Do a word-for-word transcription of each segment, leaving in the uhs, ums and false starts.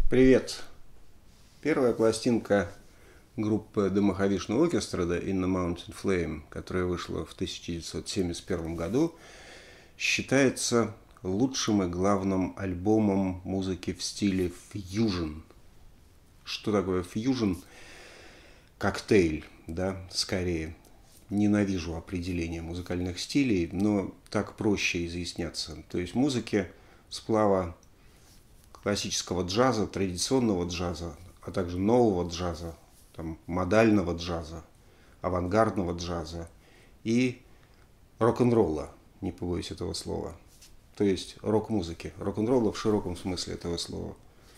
Привет! Первая пластинка группы The Mahavishnu Orchestra In the Mountain Flame, которая вышла в тысяча девятьсот семьдесят первом году, считается лучшим и главным альбомом музыки в стиле фьюжн. Что такое фьюжн? Коктейль, да, скорее. Ненавижу определение музыкальных стилей, но так проще изъясняться. То есть музыки сплава классического джаза, традиционного джаза, а также нового джаза, там, модального джаза, авангардного джаза и рок-н-ролла, не побоюсь этого слова. То есть рок-музыки, рок-н-ролла в широком смысле этого слова.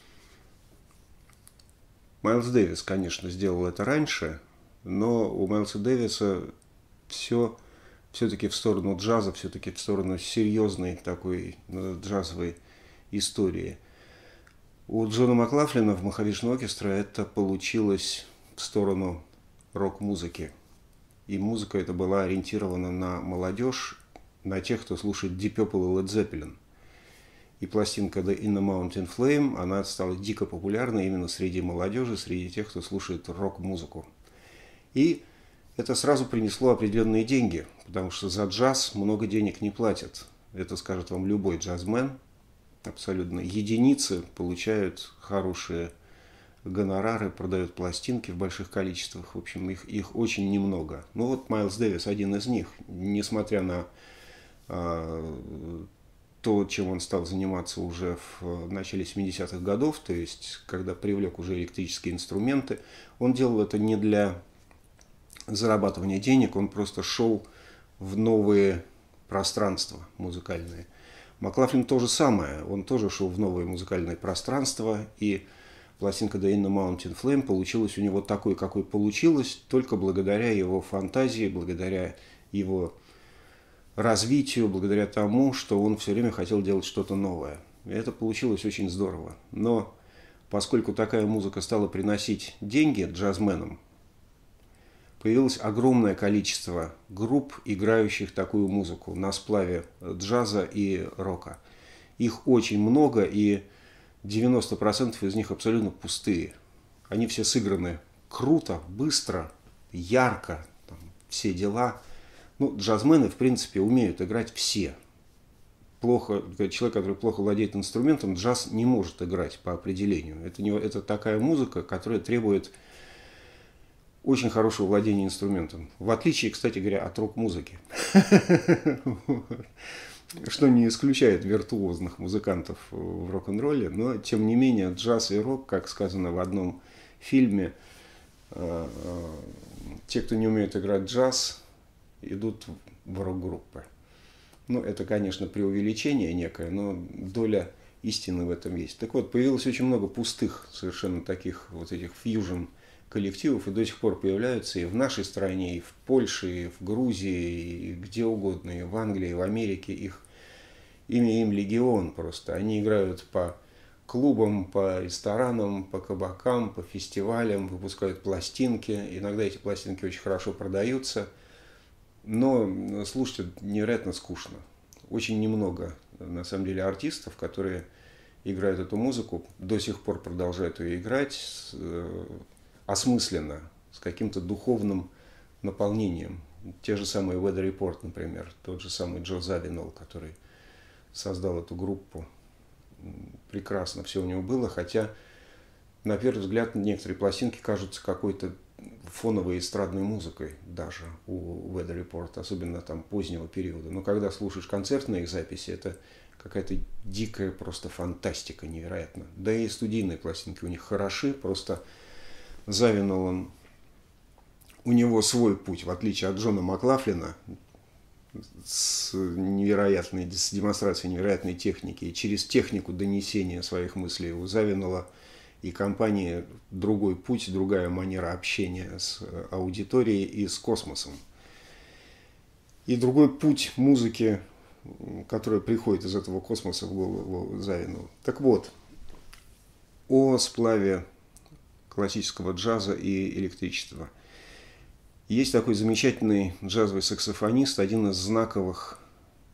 Майлз Дэвис, конечно, сделал это раньше, но у Майлза Дэвиса все все-таки в сторону джаза, все-таки в сторону серьезной такой джазовой истории. У Джона Маклафлина в Mahavishnu Orchestra это получилось в сторону рок-музыки. И музыка эта была ориентирована на молодежь, на тех, кто слушает Deep Purple и Led Zeppelin. И пластинка In the Mountain Flame, она стала дико популярна именно среди молодежи, среди тех, кто слушает рок-музыку. И это сразу принесло определенные деньги, потому что за джаз много денег не платят. Это скажет вам любой джазмен. Абсолютно. Единицы получают хорошие гонорары, продают пластинки в больших количествах. В общем, их, их очень немного. Ну вот Майлз Дэвис один из них. Несмотря на э, то, чем он стал заниматься уже в начале семидесятых годов, то есть когда привлек уже электрические инструменты, он делал это не для зарабатывания денег, он просто шел в новые пространства музыкальные. Маклафлин то же самое, он тоже шел в новое музыкальное пространство, и пластинка In the Mountain Flame получилась у него такой, какой получилась, только благодаря его фантазии, благодаря его развитию, благодаря тому, что он все время хотел делать что-то новое. И это получилось очень здорово. Но поскольку такая музыка стала приносить деньги джазменам, появилось огромное количество групп, играющих такую музыку на сплаве джаза и рока. Их очень много, и девяносто процентов из них абсолютно пустые. Они все сыграны круто, быстро, ярко, там, все дела. Ну, джазмены, в принципе, умеют играть все. Плохо, человек, который плохо владеет инструментом, джаз не может играть по определению. Это, не, это такая музыка, которая требует очень хорошего владения инструментом. В отличие, кстати говоря, от рок-музыки. Что не исключает виртуозных музыкантов в рок-н-ролле, но, тем не менее, джаз и рок, как сказано в одном фильме, те, кто не умеет играть джаз, идут в рок-группы. Ну, это, конечно, преувеличение некое, но доля истины в этом есть. Так вот, появилось очень много пустых, совершенно таких вот этих фьюжн коллективов, и до сих пор появляются и в нашей стране, и в Польше, и в Грузии, и где угодно, и в Англии, и в Америке. Их имя им легион просто. Они играют по клубам, по ресторанам, по кабакам, по фестивалям, выпускают пластинки. Иногда эти пластинки очень хорошо продаются, но слушать невероятно скучно. Очень немного, на самом деле, артистов, которые играют эту музыку, до сих пор продолжают ее играть осмысленно, с каким-то духовным наполнением. Те же самые Weather Report, например, тот же самый Джо Завинол, который создал эту группу. Прекрасно все у него было, хотя, на первый взгляд, некоторые пластинки кажутся какой-то фоновой эстрадной музыкой даже у Weather Report, особенно там позднего периода. Но когда слушаешь концертные их записи, это какая-то дикая просто фантастика невероятно. Да и студийные пластинки у них хороши, просто Завинол, он, у него свой путь, в отличие от Джона Маклафлина, с невероятной, с демонстрацией невероятной техники. И через технику донесения своих мыслей у Завинола и компании другой путь, другая манера общения с аудиторией и с космосом. И другой путь музыки, которая приходит из этого космоса в голову Завинулу. Так вот, о сплаве классического джаза и электричества. Есть такой замечательный джазовый саксофонист, один из знаковых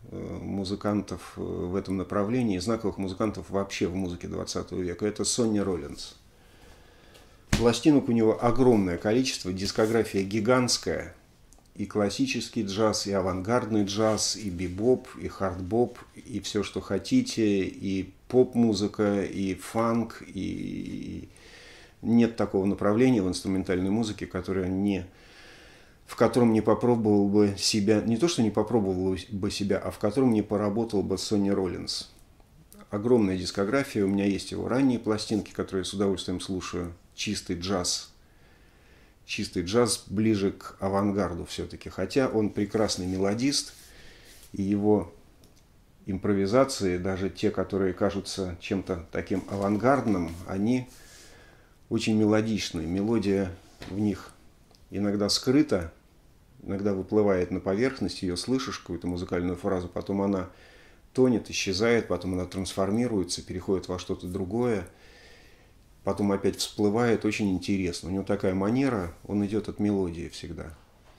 музыкантов в этом направлении, знаковых музыкантов вообще в музыке двадцатого века. Это Сонни Роллинс. Пластинок у него огромное количество, дискография гигантская. И классический джаз, и авангардный джаз, и бибоп, и хардбоп, и все, что хотите, и поп-музыка, и фанк, и нет такого направления в инструментальной музыке, которое не, в котором не попробовал бы себя, не то, что не попробовал бы себя, а в котором не поработал бы Сонни Роллинс. Огромная дискография, у меня есть его ранние пластинки, которые я с удовольствием слушаю, чистый джаз. Чистый джаз ближе к авангарду все-таки. Хотя он прекрасный мелодист, и его импровизации, даже те, которые кажутся чем-то таким авангардным, они очень мелодичны. Мелодия в них иногда скрыта, иногда выплывает на поверхность, ее слышишь, какую-то музыкальную фразу, потом она тонет, исчезает, потом она трансформируется, переходит во что-то другое. Потом опять всплывает, очень интересно. У него такая манера, он идет от мелодии всегда.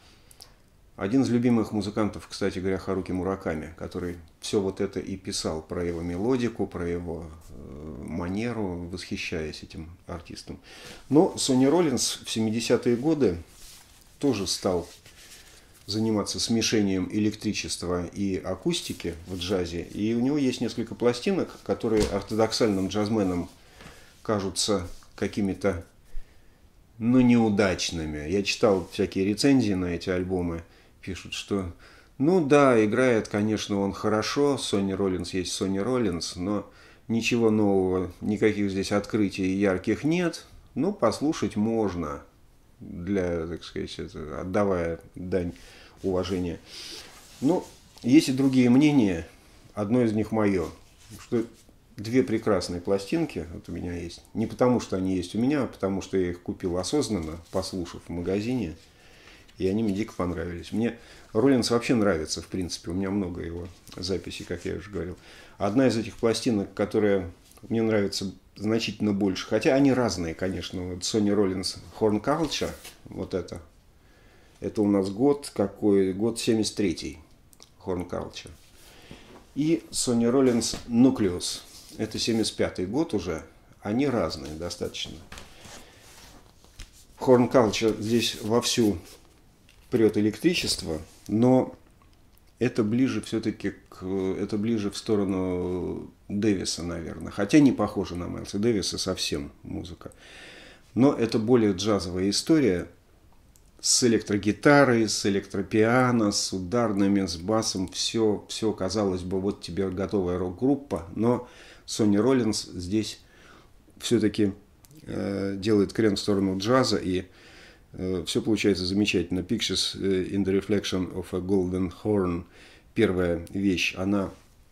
Один из любимых музыкантов, кстати говоря, Харуки Мураками, который все вот это и писал про его мелодику, про его э, манеру, восхищаясь этим артистом. Но Сонни Роллинс в семидесятые годы тоже стал заниматься смешением электричества и акустики в джазе. И у него есть несколько пластинок, которые ортодоксальным джазменам кажутся какими-то, ну, неудачными. Я читал всякие рецензии на эти альбомы. Пишут, что, ну да, играет, конечно, он хорошо, Сонни Роллинс есть Сонни Роллинс, но ничего нового, никаких здесь открытий ярких нет. Ну, послушать можно, для, так сказать, это, отдавая дань уважения. Ну, есть и другие мнения. Одно из них мое, что две прекрасные пластинки вот у меня есть. Не потому, что они есть у меня, а потому, что я их купил осознанно, послушав в магазине. И они мне дико понравились. Мне Роллинс вообще нравится, в принципе. У меня много его записей, как я уже говорил. Одна из этих пластинок, которая мне нравится значительно больше. Хотя они разные, конечно. Вот Сонни Роллинс Horn Culture, вот это. Это у нас год какой? Год семьдесят третий. Horn Culture. И Сонни Роллинс Nucleus. Это семьдесят пятый год уже, они разные достаточно. Horn Culture здесь вовсю прет электричество, но это ближе все-таки к, это ближе в сторону Дэвиса, наверное. Хотя не похоже на Майлса Дэвиса совсем музыка. Но это более джазовая история с электрогитарой, с электропиано, с ударными, с басом. Все, все, казалось бы, вот тебе готовая рок-группа, но Сонни Роллинс здесь все-таки э, делает крен в сторону джаза, и э, все получается замечательно. Pictures in the Reflection of a Golden Horn. Первая вещь, она,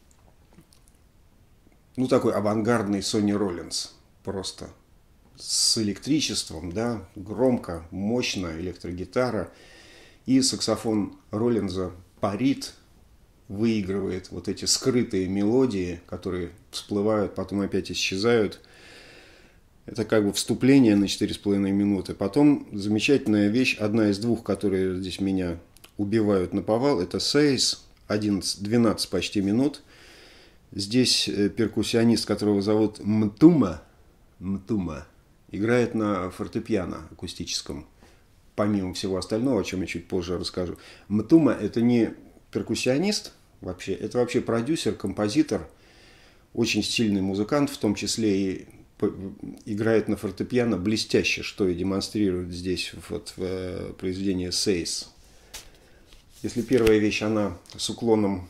ну, такой авангардный Сонни Роллинс. Просто с электричеством, да, громко, мощно, электрогитара. И саксофон Роллинза парит, выигрывает вот эти скрытые мелодии, которые всплывают, потом опять исчезают. Это как бы вступление на четыре с половиной минуты. Потом замечательная вещь, одна из двух, которые здесь меня убивают наповал, это Says, одиннадцать-двенадцать почти минут. Здесь перкуссионист, которого зовут Мтума, Мтума, играет на фортепиано акустическом, помимо всего остального, о чем я чуть позже расскажу. Мтума – это не перкуссионист вообще, это вообще продюсер, композитор, очень стильный музыкант, в том числе и играет на фортепиано блестяще, что и демонстрирует здесь вот в произведении Says. Если первая вещь, она с уклоном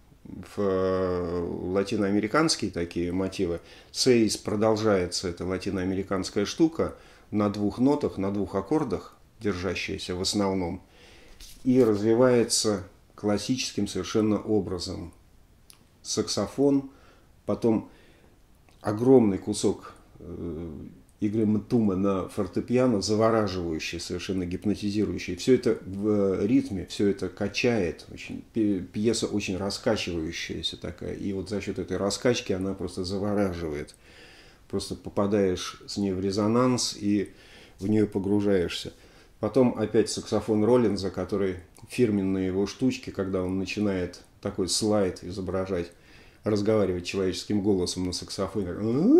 в латиноамериканские такие мотивы, Says продолжается, это латиноамериканская штука, на двух нотах, на двух аккордах, держащаяся в основном, и развивается классическим совершенно образом. Саксофон, потом огромный кусок игры Мтума на фортепиано, завораживающий, совершенно гипнотизирующий. Все это в ритме, все это качает. Очень, пьеса очень раскачивающаяся такая. И вот за счет этой раскачки она просто завораживает. Просто попадаешь с ней в резонанс и в нее погружаешься. Потом опять саксофон Роллинза, который фирменные его штучки, когда он начинает такой слайд изображать, разговаривать человеческим голосом на саксофоне.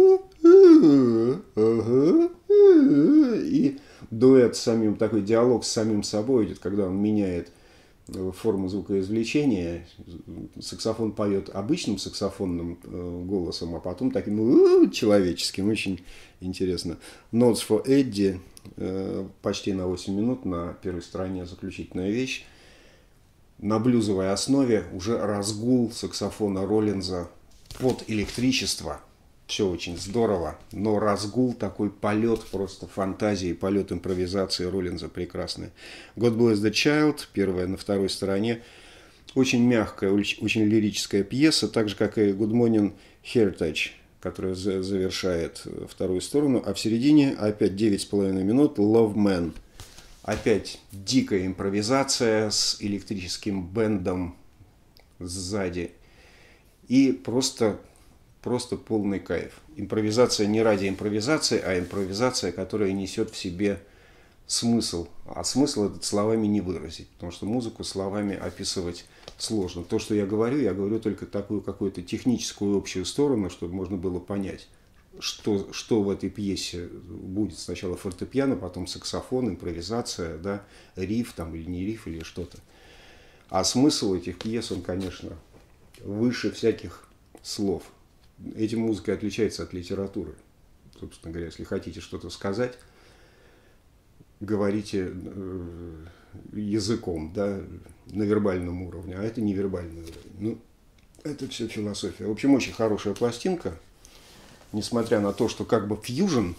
И дуэт с самим, такой диалог с самим собой идет, когда он меняет форму звукоизвлечения. Саксофон поет обычным саксофонным голосом, а потом таким человеческим. Очень интересно. Notes for Eddie. Почти на восемь минут на первой стороне заключительная вещь. На блюзовой основе уже разгул саксофона Роллинза под электричество. Все очень здорово, но разгул, такой полет просто фантазии, полет импровизации Роллинза прекрасный. God Bless the Child, первая на второй стороне. Очень мягкая, очень лирическая пьеса, так же, как и Good Morning Heritage, которая завершает вторую сторону. А в середине опять девять с половиной минут Love Man. Опять дикая импровизация с электрическим бендом сзади. И просто... Просто полный кайф. Импровизация не ради импровизации, а импровизация, которая несет в себе смысл. А смысл этот словами не выразить, потому что музыку словами описывать сложно. То, что я говорю, я говорю только такую какую-то техническую общую сторону, чтобы можно было понять, что, что в этой пьесе будет. Сначала фортепиано, потом саксофон, импровизация, да, риф там, или не риф, или что-то. А смысл этих пьес, он, конечно, выше всяких слов. Этим музыка отличается от литературы. Собственно говоря, если хотите что-то сказать, говорите языком, да, на вербальном уровне, а это не вербальный уровень. Ну, это все философия. В общем, очень хорошая пластинка, несмотря на то, что как бы фьюжн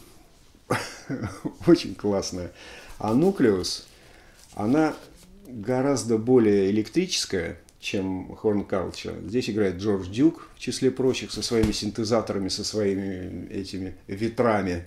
очень классная, а Nucleus, она гораздо более электрическая, чем Horn Culture. Здесь играет Джордж Дюк, в числе прочих, со своими синтезаторами, со своими этими ветрами.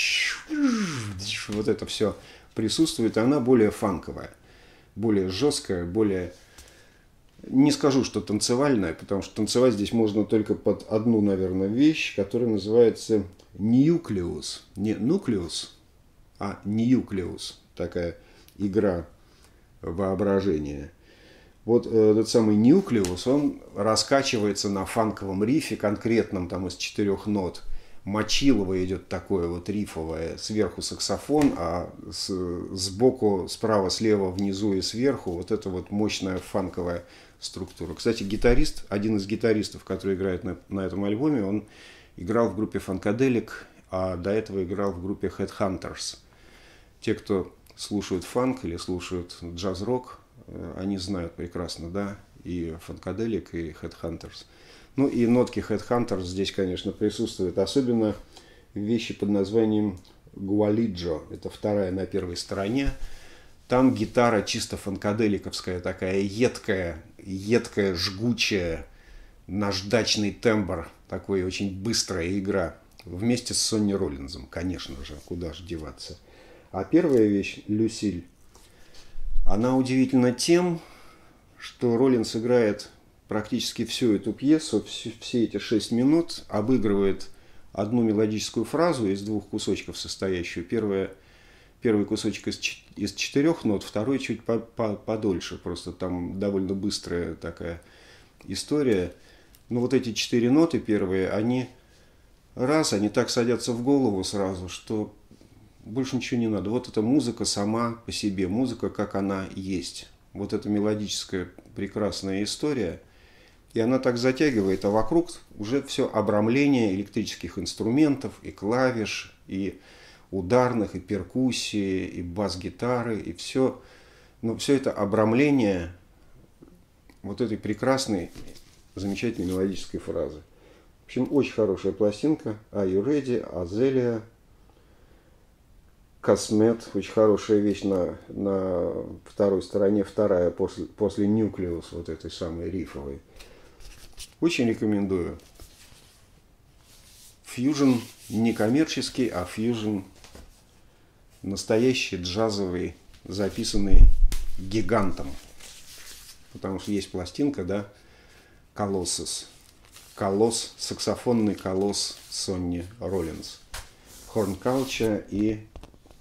Вот это все присутствует, и она более фанковая, более жесткая, более... Не скажу, что танцевальная, потому что танцевать здесь можно только под одну, наверное, вещь, которая называется Nucleus. Не Nucleus, а Nucleus. Такая игра воображения. Вот этот самый Nucleus, он раскачивается на фанковом рифе, конкретном, там из четырех нот. Мочилово идет такое вот рифовое, сверху саксофон, а с, сбоку, справа, слева, внизу и сверху вот эта вот мощная фанковая структура. Кстати, гитарист, один из гитаристов, который играет на, на этом альбоме, он играл в группе Funkadelic, а до этого играл в группе Headhunters. Те, кто слушают фанк или слушают джаз-рок, они знают прекрасно, да, и Funkadelic, и Headhunters. Ну и нотки Headhunters здесь, конечно, присутствуют. Особенно вещи под названием Гуалиджо. Это вторая на первой стороне. Там гитара чисто фанкаделиковская, такая едкая, едкая, жгучая, наждачный тембр. Такой очень быстрая игра. Вместе с Сонни Роллинзом, конечно же, куда же деваться. А первая вещь, Люсиль, она удивительна тем, что Роллинз играет практически всю эту пьесу, все, все эти шесть минут, обыгрывает одну мелодическую фразу из двух кусочков состоящую. Первая, первый кусочек из, из четырех нот, второй чуть по, по, подольше, просто там довольно быстрая такая история. Но вот эти четыре ноты первые, они раз, они так садятся в голову сразу, что... Больше ничего не надо. Вот эта музыка сама по себе, музыка, как она есть. Вот эта мелодическая прекрасная история. И она так затягивает, а вокруг уже все обрамление электрических инструментов, и клавиш, и ударных, и перкуссии, и бас-гитары, и все. Но все это обрамление вот этой прекрасной, замечательной мелодической фразы. В общем, очень хорошая пластинка. Are You Ready? Азелия. Космет, очень хорошая вещь на, на второй стороне, вторая после, после Nucleus, вот этой самой рифовой. Очень рекомендую. Фьюжн не коммерческий, а фьюжн настоящий, джазовый, записанный гигантом. Потому что есть пластинка, да, Колоссус. Колосс, саксофонный колосс Сонни Роллинз. Horn Culture и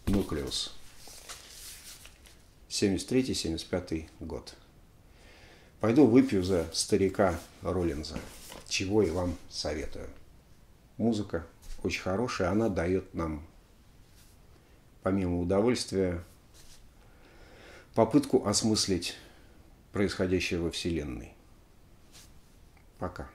Nucleus. семьдесят третий — семьдесят пятый год. Пойду выпью за старика Роллинза, чего и вам советую. Музыка очень хорошая, она дает нам, помимо удовольствия, попытку осмыслить происходящее во Вселенной. Пока.